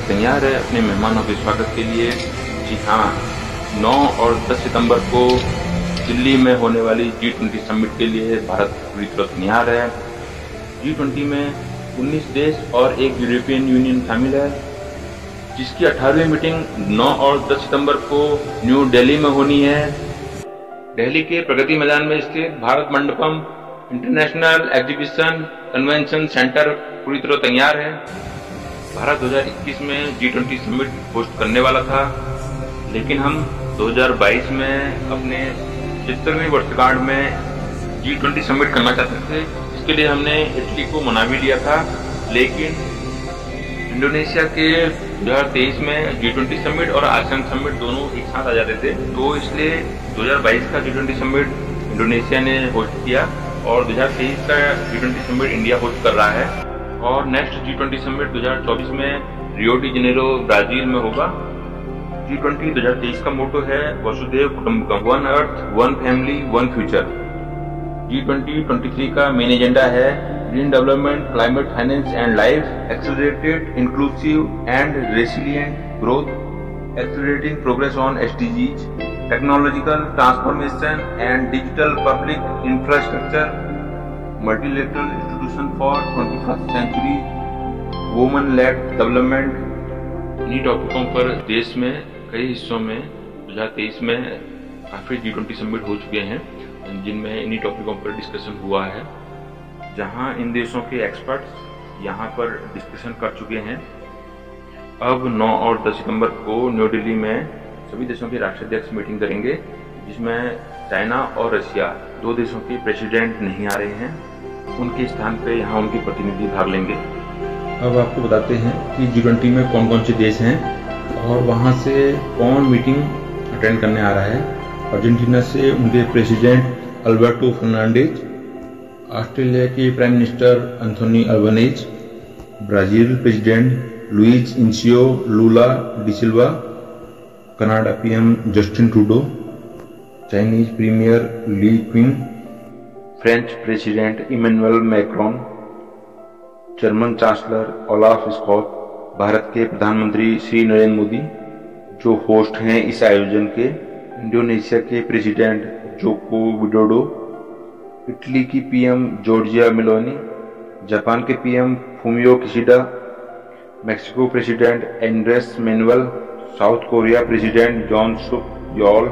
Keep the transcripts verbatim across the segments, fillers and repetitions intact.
तैयार है अपने मेहमानों के स्वागत के लिए। जी हाँ, नौ और दस सितंबर को दिल्ली में होने वाली जी ट्वेंटी समिट के लिए भारत पूरी तरह तैयार है। जी ट्वेंटी में उन्नीस देश और एक यूरोपियन यूनियन शामिल है, जिसकी अठारहवीं मीटिंग नौ और दस सितंबर को न्यू दिल्ली में होनी है। दिल्ली के प्रगति मैदान में स्थित Bharat Mandapam international exhibition convention centre पूरी तरह तैयार है। भारत दो हज़ार इक्कीस में जी ट्वेंटी समिट होस्ट करने वाला था, लेकिन हम दो हज़ार बाईस में अपने पचहत्तरवीं वर्षगांठ में जी ट्वेंटी समिट करना चाहते थे। इसके लिए हमने इटली को मना भी लिया था, लेकिन इंडोनेशिया के दो हज़ार तेईस में जी ट्वेंटी समिट और आसियान समिट दोनों एक साथ आ जाते थे, तो इसलिए दो हज़ार बाईस का जी ट्वेंटी समिट इंडोनेशिया ने होस्ट किया और दो हज़ार तेईस का G twenty summit India host कर रहा है। और नेक्स्ट जी ट्वेंटी समिट दो हज़ार चौबीस में रियो डी जेनेरो ब्राजील में होगा। जी ट्वेंटी दो हज़ार तेईस का मोटो है वसुधैव कुटुंबकम, one earth one family one future. G twenty twenty three का मेन एजेंडा है green development, climate finance and life, accelerated inclusive and resilient growth, accelerating progress on S D Gs, technological transformation and digital public infrastructure, multilateral institution for twenty first century, women led development. इन्हीं टॉपिकों पर देश में कई हिस्सों में दो हज़ार तेईस में काफी जी ट्वेंटी समिट हो चुके हैं, जिनमें इन्हीं टॉपिकों पर डिस्कशन हुआ है, जहां इन देशों के एक्सपर्ट्स यहां पर डिस्कशन कर चुके हैं। अब नौ और दस सितंबर को न्यू दिल्ली में सभी देशों के राष्ट्राध्यक्ष मीटिंग करेंगे, जिसमें चाइना और रशिया दो देशों के प्रेसिडेंट नहीं आ रहे हैं, उनके स्थान पे यहाँ उनके प्रतिनिधि भाग लेंगे। अब आपको बताते हैं कि जी ट्वेंटी में कौन कौन से देश हैं और वहाँ से कौन मीटिंग अटेंड करने आ रहा है। अर्जेंटीना से उनके प्रेसिडेंट अल्बर्टो फर्नांडिज, ऑस्ट्रेलिया के prime minister Anthony Albanese, Brazil president Luiz Inacio Lula da Silva, Canada PM Justin Trudeau, Chinese premier Li Qiang, French president Emmanuel Macron, German chancellor Olaf Scholz, Bharat के प्रधानमंत्री श्री नरेंद्र मोदी जो host हैं इस आयोजन के, Indonesia के president Joko Widodo, Italy की PM Giorgia Meloni, Japan के PM Fumio Kishida, Mexico president Andres Manuel, South Korea president Yoon Suk Yeol,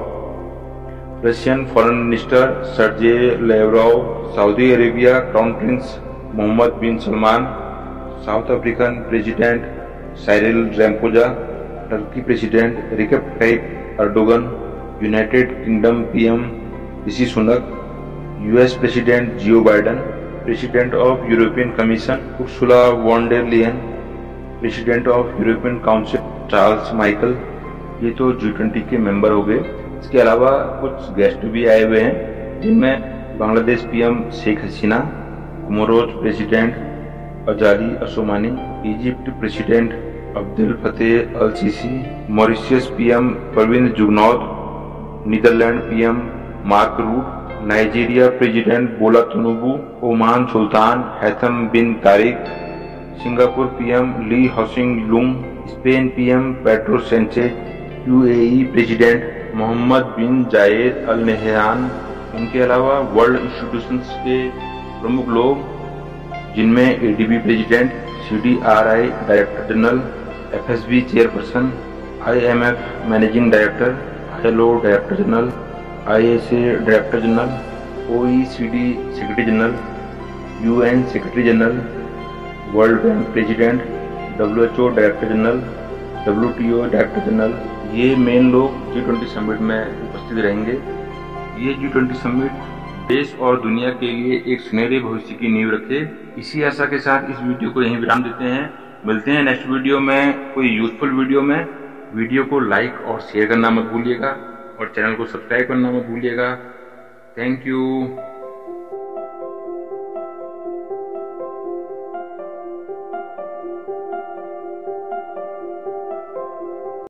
Russian foreign minister Sergey Lavrov, Saudi Arabia crown prince Mohammed bin Salman, South African president Cyril Ramaphosa, Turkey president Recep Tayyip Erdogan, United Kingdom PM Rishi Sunak, US president Joe Biden, president of European Commission Ursula von der Leyen, president of European council Charles Michel. ये तो G twenty के member हो गए। इसके अलावा कुछ guest भी आए हुए हैं, जिनमें Bangladesh PM Sheikh Hasina, Comoros president Azali Assoumani, Egypt president Abdel Fattah el Sisi, Mauritius PM Pravind Jugnauth, Netherlands PM Mark Rutte, Nigeria president Bola Tinubu, Oman sultan Haitham bin Tariq, Singapore PM Lee Hsien Loong, Spain PM Pedro Sanchez, UAE president Mohamed bin Zayed al Nahyan. इनके अलावा world institutions के प्रमुख लोग, जिनमें ADB president, CDRI director general, FSB chairperson, IMF managing director, ILO director general, ISA director general, OECD secretary general, UN secretary general, World Bank president, WHO director general, WTO director general, ये main लोग G twenty summit में उपस्थित रहेंगे। ये जी twenty summit देश और दुनिया के लिए एक सुनहरे भविष्य की नींव रखे। इसी आशा के साथ इस वीडियो को यहीं विराम देते हैं। मिलते हैं नेक्स्ट वीडियो में कोई यूजफुल वीडियो में। वीडियो को लाइक और शेयर करना मत भूलिएगा और चैनल को सब्सक्राइब करना मत भूलिएगा। Thank you.